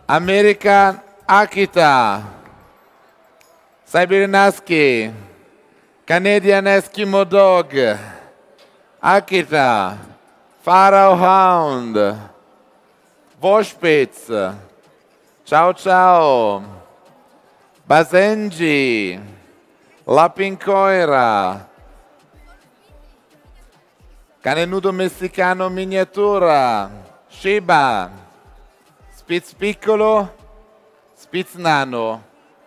American Akita, Siberian Husky, Canadian Eskimo Dog, Akita, Pharaoh Hound, Vospitz, Ciao Ciao, Basenji, Lapincoira, Cane nudo messicano miniatura, Shiba, Spitz piccolo, Spitz nano.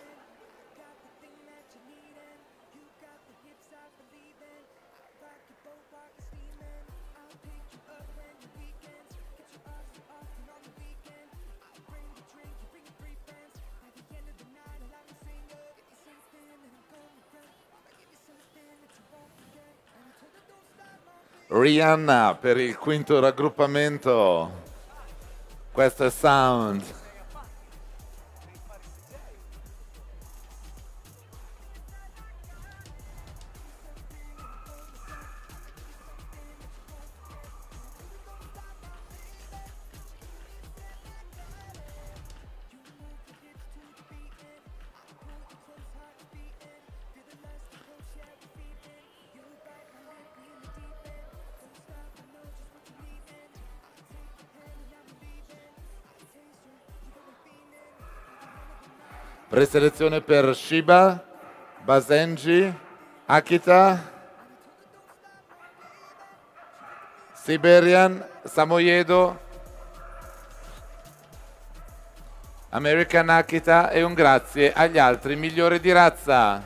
Rihanna per il quinto raggruppamento. Questo è Sound. Preselezione per Shiba, Basenji, Akita, Siberian, Samoyedo, American Akita e un grazie agli altri migliori di razza.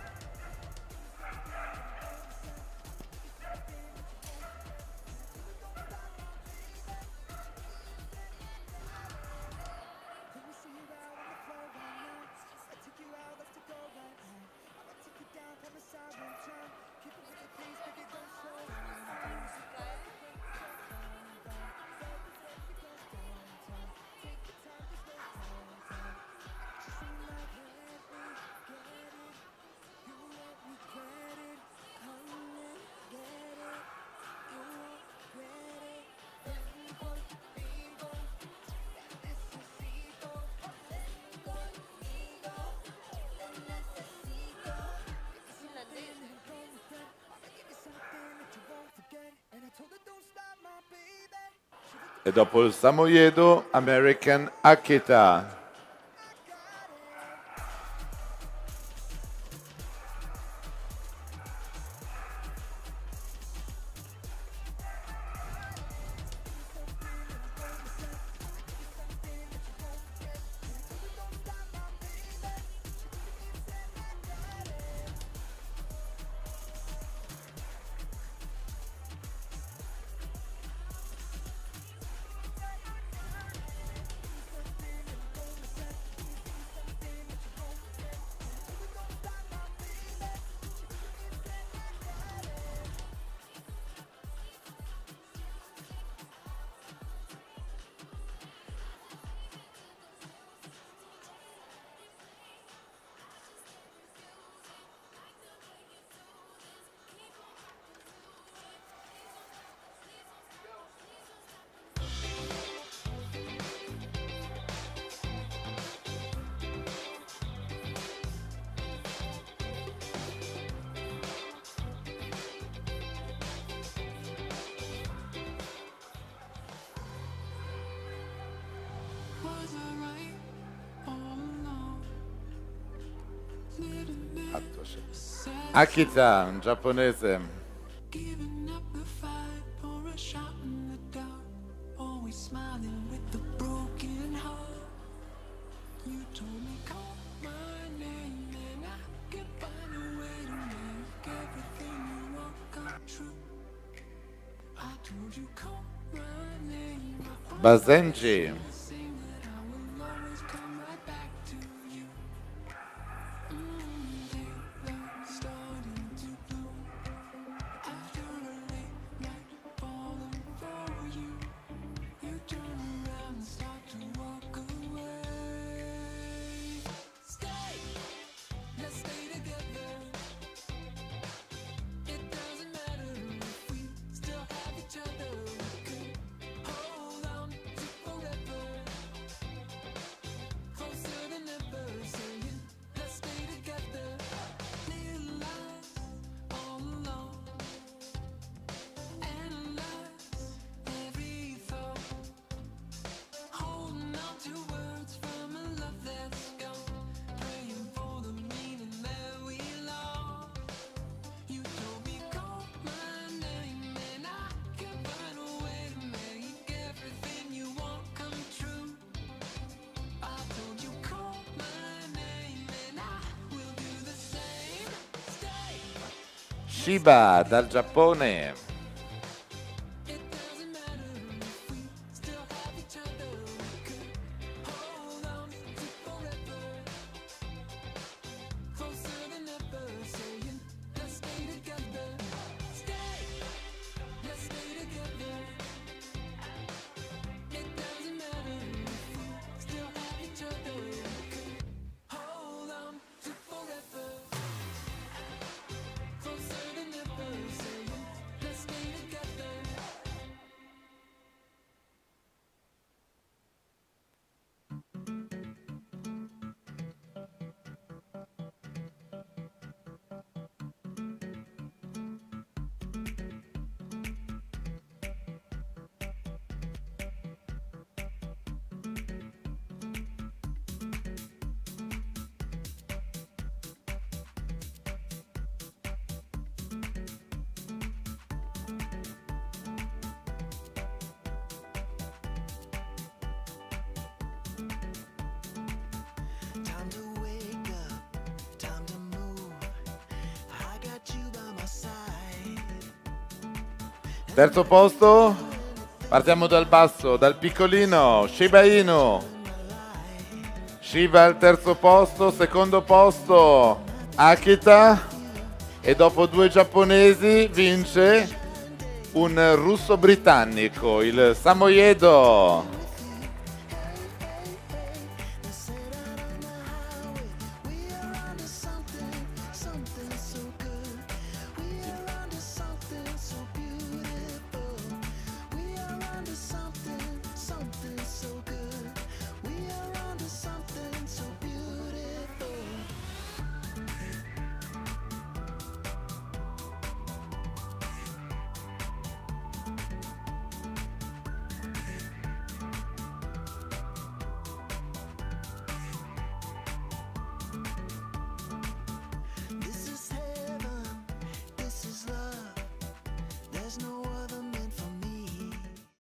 E dopo il Samoyedo, American Akita. Akita, un giapponese. Basenji. Shiba dal Giappone. Terzo posto, partiamo dal basso, dal piccolino, Shiba Inu. Shiba al terzo posto, secondo posto, Akita. E dopo due giapponesi vince un russo britannico, il Samoyedo.